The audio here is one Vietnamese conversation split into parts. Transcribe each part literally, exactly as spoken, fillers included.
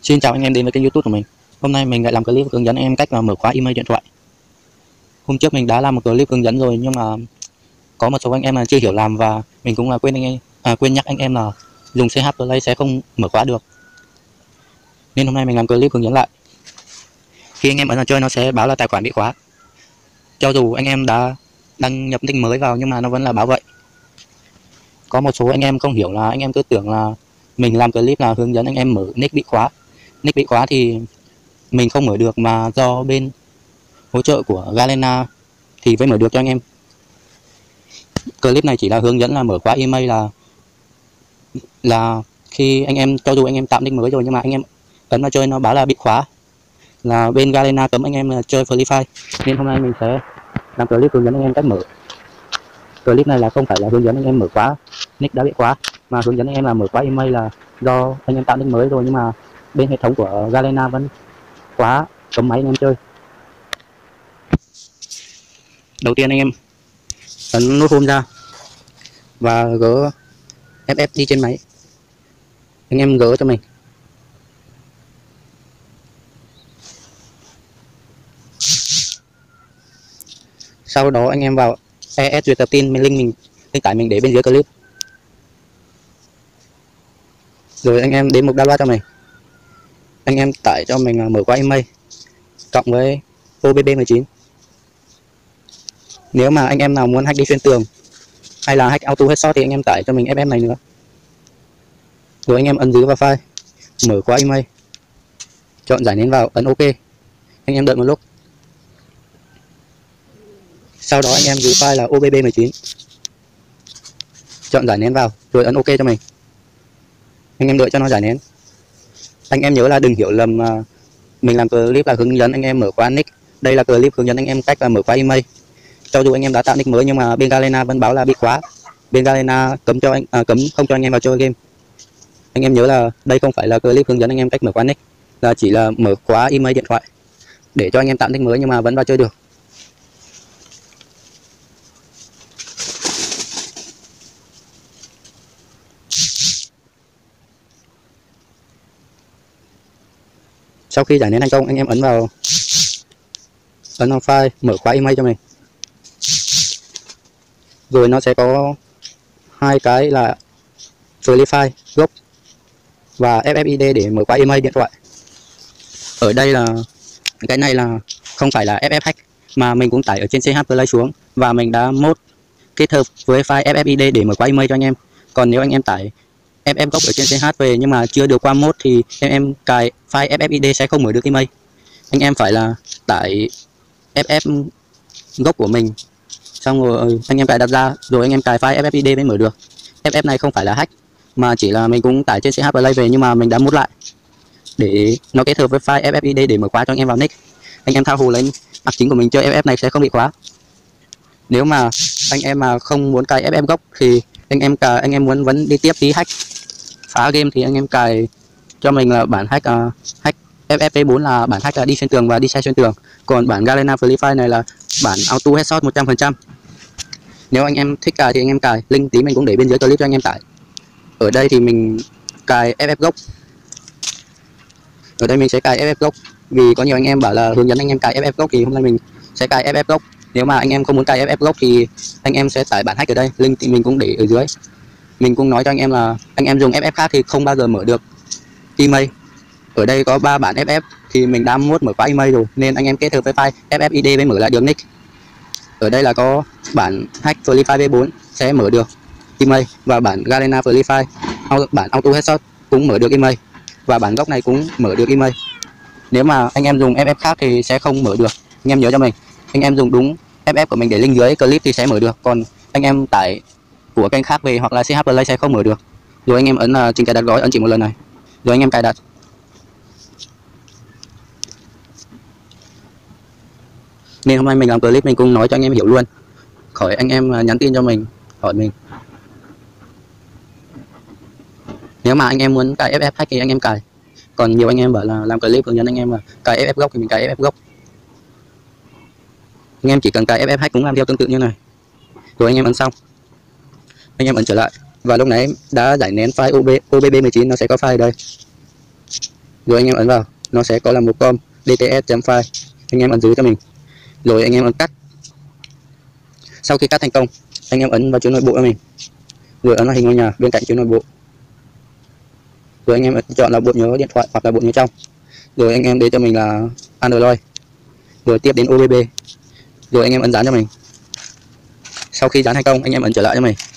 Xin chào anh em đến với kênh YouTube của mình. Hôm nay mình lại làm clip hướng dẫn anh em cách mà mở khóa email điện thoại. Hôm trước mình đã làm một clip hướng dẫn rồi nhưng mà có một số anh em là chưa hiểu làm và mình cũng là quên anh em à, quên nhắc anh em là dùng xê hát Play sẽ không mở khóa được. Nên hôm nay mình làm clip hướng dẫn lại. Khi anh em ấn vào chơi nó sẽ báo là tài khoản bị khóa. Cho dù anh em đã đăng nhập nick mới vào nhưng mà nó vẫn là báo vậy. Có một số anh em không hiểu là anh em cứ tưởng là mình làm clip là hướng dẫn anh em mở nick bị khóa. Nick bị khóa thì mình không mở được mà do bên hỗ trợ của Galena thì mới mở được cho anh em. Clip này chỉ là hướng dẫn là mở khóa email là là khi anh em cho dù anh em tạo nick mới rồi nhưng mà anh em ấn vào chơi nó báo là bị khóa, là bên Galena cấm anh em chơi Free Fire. Nên hôm nay mình sẽ làm clip hướng dẫn anh em cách mở. Clip này là không phải là hướng dẫn anh em mở khóa nick đã bị khóa, mà hướng dẫn anh em là mở khóa email là do anh em tạo nick mới rồi nhưng mà bên hệ thống của Galena vẫn khóa cấm máy anh em chơi. Đầu tiên anh em ấn nút home ra và gỡ ép ép đi trên máy. Anh em gỡ cho mình. Sau đó anh em vào e ét duyệt tập tin, mình link mình link tải mình để bên dưới clip. Rồi anh em đến mục download cho mình. Anh em tải cho mình mở khóa email cộng với o bê bê mười chín. Nếu mà anh em nào muốn hack đi xuyên tường hay là hack auto headshot thì anh em tải cho mình ép ép này nữa. Rồi anh em ấn giữ vào file, mở khóa email, chọn giải nén vào, ấn OK. Anh em đợi một lúc. Sau đó anh em giữ file là o bê bê mười chín, chọn giải nén vào rồi ấn OK cho mình. Anh em đợi cho nó giải nén. Anh em nhớ là đừng hiểu lầm mà mình làm clip là hướng dẫn anh em mở khóa nick. Đây là clip hướng dẫn anh em cách là mở khóa email. Cho dù anh em đã tạo nick mới nhưng mà bên Galena vẫn báo là bị khóa. Bên Galena cấm cho anh à, cấm không cho anh em vào chơi game. Anh em nhớ là đây không phải là clip hướng dẫn anh em cách mở khóa nick, là chỉ là mở khóa email điện thoại để cho anh em tạo nick mới nhưng mà vẫn vào chơi được. Sau khi giải nén thành công, anh em ấn vào ấn vào file mở khóa email cho mình. Rồi nó sẽ có hai cái là Free File gốc và ép ép i đê để mở khóa email điện thoại. Ở đây là cái này là không phải là ép ép hack mà mình cũng tải ở trên xê hát Play xuống và mình đã mod kết hợp với file ép ép i đê để mở khóa email cho anh em. Còn nếu anh em tải ép ép gốc ở trên xê hát về nhưng mà chưa được qua mod thì em em cài file ép ép i đê sẽ không mở được email. Anh em phải là tải ép ép gốc của mình xong rồi anh em cài đặt ra rồi anh em cài file ép ép i đê mới mở được. ép ép này không phải là hack mà chỉ là mình cũng tải trên xê hát Play về nhưng mà mình đã mod lại để nó kết hợp với file ép ép i đê để mở khóa cho anh em vào nick. Anh em thao hù lên mặt chính của mình chơi ép ép này sẽ không bị khóa. Nếu mà anh em mà không muốn cài ép ép gốc thì anh em cài anh em muốn vẫn đi tiếp đi hack phá game thì anh em cài cho mình là bản hack uh, hack ép ép pê bốn là bản hack là đi xuyên tường và đi xe xuyên tường. Còn bản Galena Free Fire này là bản auto headshot một trăm phần trăm. Nếu anh em thích cài thì anh em cài, link tí mình cũng để bên dưới clip cho anh em tải. Ở đây thì mình cài ép ép gốc. Ở đây mình sẽ cài ép ép gốc vì có nhiều anh em bảo là hướng dẫn anh em cài ép ép gốc thì hôm nay mình sẽ cài ép ép gốc. Nếu mà anh em không muốn cài ép ép gốc thì anh em sẽ tải bản hack ở đây, link thì mình cũng để ở dưới. Mình cũng nói cho anh em là anh em dùng ép ép khác thì không bao giờ mở được email. Ở đây có ba bản ép ép thì mình đã mod mở khóa email rồi nên anh em kết hợp với file ép ép i đê mới mở lại được nick. Ở đây là có bản hack Free Fire vê bốn sẽ mở được email và bản Galena Free Fire bản auto headshot cũng mở được email và bản gốc này cũng mở được email. Nếu mà anh em dùng ép ép khác thì sẽ không mở được. Anh em nhớ cho mình, anh em dùng đúng ép ép của mình để link dưới clip thì sẽ mở được, còn anh em tải của kênh khác về hoặc là xê hát Play sẽ không mở được. Rồi anh em ấn là trình cài đặt gói, ấn chỉ một lần này rồi anh em cài đặt. Nên hôm nay mình làm clip mình cũng nói cho anh em hiểu luôn, khỏi anh em nhắn tin cho mình hỏi mình. Nếu mà anh em muốn cài ép ép hack thì anh em cài. Còn nhiều anh em bảo là làm clip hướng dẫn anh em là cài ép ép gốc thì mình cài ép ép gốc. Anh em chỉ cần cài ép ép hack cũng làm theo tương tự như này. Rồi anh em ấn xong, anh em ấn trở lại và lúc nãy đã giải nén file o bê bê mười chín, nó sẽ có file đây. Rồi anh em ấn vào, nó sẽ có là một com dts.file, anh em ấn giữ cho mình. Rồi anh em ấn cắt. Sau khi cắt thành công, anh em ấn vào chuỗi nội bộ cho mình, rồi ấn vào hình ngôi nhà bên cạnh chuỗi nội bộ. Rồi anh em chọn là bộ nhớ điện thoại hoặc là bộ nhớ trong. Rồi anh em để cho mình là Android. Rồi tiếp đến ô bê bê. Rồi anh em ấn dán cho mình. Sau khi dán thành công, anh em ấn trở lại cho mình.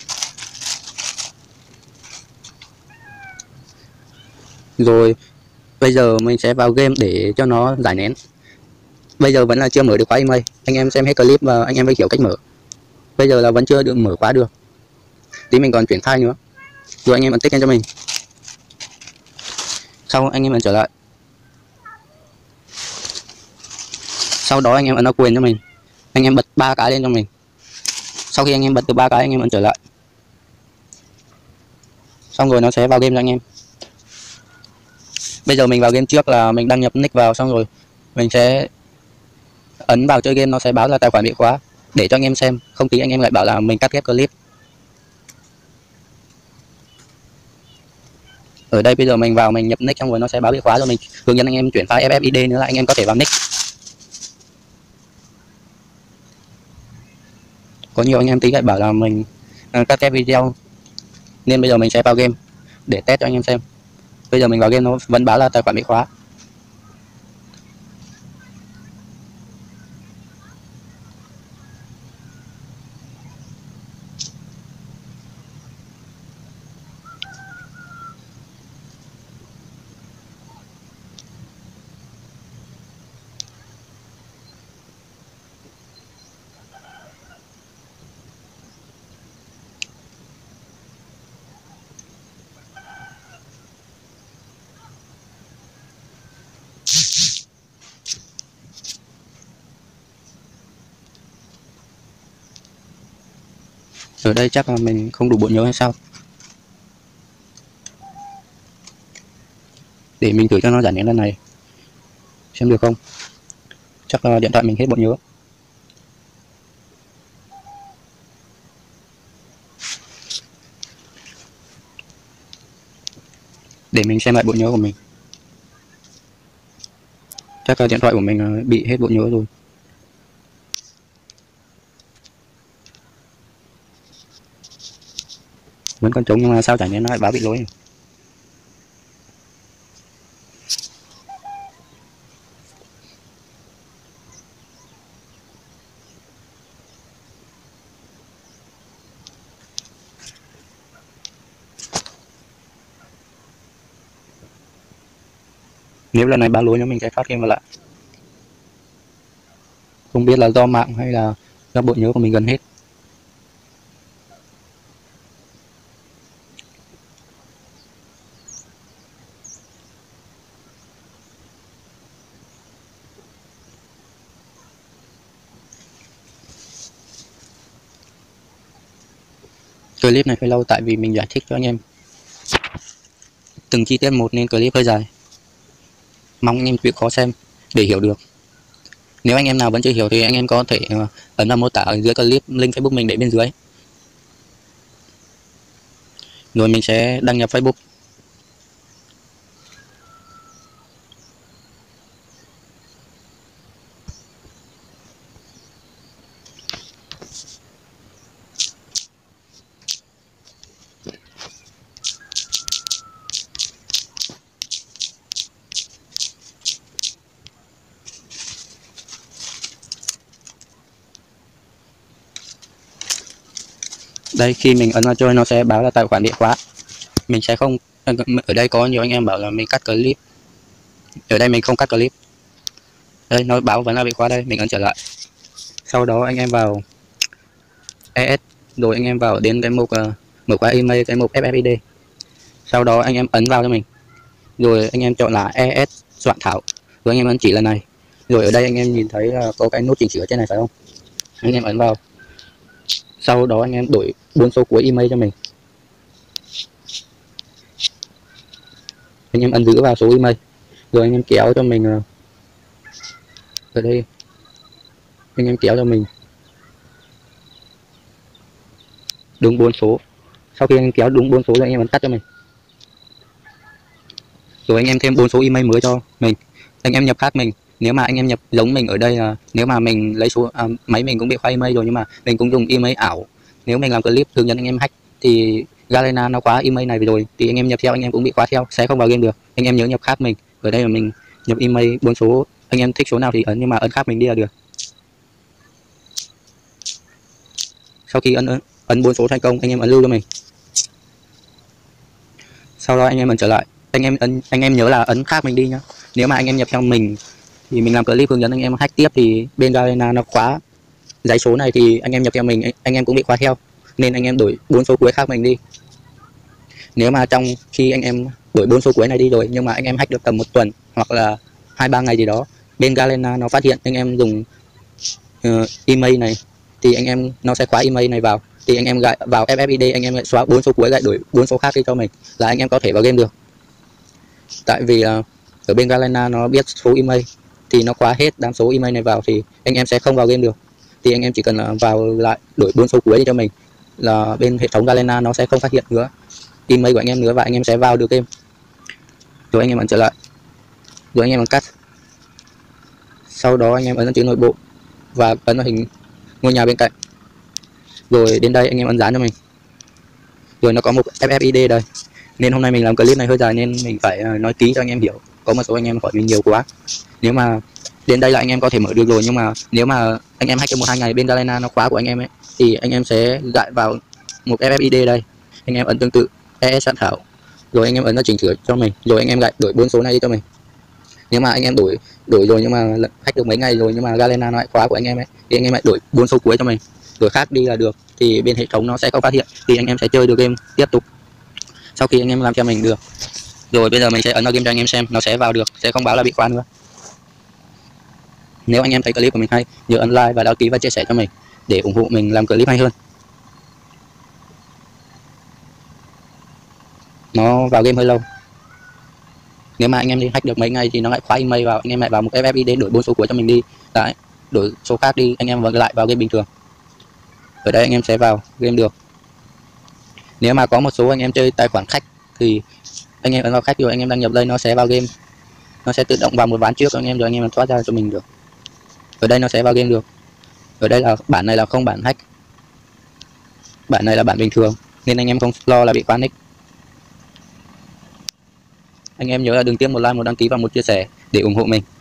Rồi bây giờ mình sẽ vào game để cho nó giải nén. Bây giờ vẫn là chưa mở được khóa email. Anh em xem hết clip và anh em phải hiểu cách mở. Bây giờ là vẫn chưa được mở khóa được. Tí mình còn chuyển file nữa. Rồi anh em ấn tích lên cho mình. Sau anh em ấn trở lại. Sau đó anh em ấn vào quyền cho mình. Anh em bật ba cái lên cho mình. Sau khi anh em bật từ ba cái, anh em ấn trở lại. Xong rồi nó sẽ vào game cho anh em. Bây giờ mình vào game trước là mình đăng nhập nick vào, xong rồi mình sẽ ấn vào chơi game, nó sẽ báo là tài khoản bị khóa để cho anh em xem, không tí anh em lại bảo là mình cắt ghép clip. Ở đây bây giờ mình vào mình nhập nick, xong rồi nó sẽ báo bị khóa, rồi mình hướng dẫn anh em chuyển file ép ép i đê nữa là anh em có thể vào nick. Có nhiều anh em tí lại bảo là mình cắt ghép video, nên bây giờ mình sẽ vào game để test cho anh em xem. Bây giờ mình vào game nó vẫn báo là tài khoản bị khóa. Ở đây chắc là mình không đủ bộ nhớ hay sao, để mình thử cho nó giải nén lần này xem được không. Chắc là điện thoại mình hết bộ nhớ. Để mình xem lại bộ nhớ của mình. Chắc là điện thoại của mình bị hết bộ nhớ rồi. Vẫn còn trống nhưng mà sao giải nén nó lại báo bị lỗi. Nếu lần này báo lỗi, mình sẽ phát game vào lại. Không biết là do mạng hay là do bộ nhớ của mình gần hết. Clip này phải lâu tại vì mình giải thích cho anh em từng chi tiết một nên clip hơi dài. Mong anh em chịu khó xem để hiểu được. Nếu anh em nào vẫn chưa hiểu thì anh em có thể ấn vào mô tả ở dưới clip, link Facebook mình để bên dưới. Rồi mình sẽ đăng nhập Facebook. Đây, khi mình ấn vào chơi nó sẽ báo là tài khoản bị khóa. Mình sẽ không, ở đây có nhiều anh em bảo là mình cắt clip. Ở đây mình không cắt clip. Đây, nó báo vẫn là bị khóa đây, mình ấn trở lại. Sau đó anh em vào e ét, rồi anh em vào đến cái mục uh, mở khóa email, cái mục ép ép i đê. Sau đó anh em ấn vào cho mình. Rồi anh em chọn là e ét soạn thảo. Rồi anh em ấn chỉ lần này. Rồi ở đây anh em nhìn thấy là có cái nút chỉnh sửa trên này phải không? Anh em ấn vào. Sau đó anh em đổi bốn số cuối email cho mình. Anh em ấn giữ vào số email. Rồi anh em kéo cho mình ở đây. Anh em kéo cho mình đúng bốn số. Sau khi anh kéo đúng bốn số rồi anh em ấn tắt cho mình. rồi anh em thêm bốn số email mới cho mình, anh em nhập khác mình. Nếu mà anh em nhập giống mình ở đây là nếu mà mình lấy số à, máy mình cũng bị khóa email rồi nhưng mà mình cũng dùng email ảo. Nếu mình làm clip hướng dẫn anh em hack thì Garena nó khóa email này rồi thì anh em nhập theo anh em cũng bị khóa theo, sẽ không vào game được. Anh em nhớ nhập khác mình. Ở đây là mình nhập email bốn số, anh em thích số nào thì ấn nhưng mà ấn khác mình đi là được. Sau khi ấn ấn bốn số thành công, anh em ấn lưu cho mình. Sau đó anh em ấn trở lại, anh em ấn anh em nhớ là ấn khác mình đi nhá. Nếu mà anh em nhập theo mình thì mình làm clip hướng dẫn anh em hack tiếp thì bên Garena nó khóa dãy số này thì anh em nhập theo mình anh em cũng bị khóa theo, nên anh em đổi bốn số cuối khác mình đi. Nếu mà trong khi anh em đổi bốn số cuối này đi rồi nhưng mà anh em hack được tầm một tuần hoặc là hai ba ngày gì đó, bên Garena nó phát hiện anh em dùng uh, email này thì anh em nó sẽ khóa email này vào, thì anh em gại vào ép ép i đê anh em lại xóa bốn số cuối lại đổi bốn số khác đi cho mình là anh em có thể vào game được. Tại vì uh, ở bên Garena nó biết số email thì nó khóa hết đám số email này vào thì anh em sẽ không vào game được. Thì anh em chỉ cần uh, vào lại đổi bốn số cuối đi cho mình là bên hệ thống Garena nó sẽ không phát hiện nữa email của anh em nữa và anh em sẽ vào được game. Rồi anh em ấn trở lại, rồi anh em ấn cắt, sau đó anh em ấn chữ nội bộ và ấn vào hình ngôi nhà bên cạnh, rồi đến đây anh em ấn dán cho mình. Rồi nó có một ép ép i đê đây, nên hôm nay mình làm clip này hơi dài nên mình phải nói kỹ cho anh em hiểu. Có một số anh em hỏi mình nhiều quá. Nếu mà đến đây là anh em có thể mở được rồi, nhưng mà nếu mà anh em hack trong một hai ngày bên Garena nó khóa của anh em ấy thì anh em sẽ gại vào một ép ép i đê đây, anh em ấn tương tự e ét soạn thảo, rồi anh em ấn nó chỉnh sửa cho mình, rồi anh em gại đổi bốn số này đi cho mình. Nếu mà anh em đổi đổi rồi nhưng mà hack được mấy ngày rồi nhưng mà Garena nó lại khóa của anh em ấy thì anh em lại đổi bốn số cuối cho mình rồi khác đi là được, thì bên hệ thống nó sẽ không phát hiện thì anh em sẽ chơi được game tiếp tục. Sau khi anh em làm cho mình được rồi, bây giờ mình sẽ ấn vào game cho anh em xem, nó sẽ vào được, sẽ không báo là bị khóa nữa. Nếu anh em thấy clip của mình hay, nhớ ấn like và đăng ký và chia sẻ cho mình để ủng hộ mình làm clip hay hơn. Nó vào game hơi lâu. Nếu mà anh em đi hack được mấy ngày thì nó lại khóa email vào, anh em lại vào một ép ép i đê đổi bốn số cuối cho mình đi, đấy, đổi số khác đi, anh em lại vào game bình thường. Ở đây anh em sẽ vào game được. Nếu mà có một số anh em chơi tài khoản khách thì anh em ấn vào khách rồi anh em đăng nhập đây, nó sẽ vào game, nó sẽ tự động vào một ván trước cho anh em rồi anh em thoát ra cho mình được. Ở đây nó sẽ vào game được. Ở đây là bản này là không bản hack, bản này là bản bình thường nên anh em không lo là bị khóa nick. Anh em nhớ là đừng tiếp một like, một đăng ký và một chia sẻ để ủng hộ mình.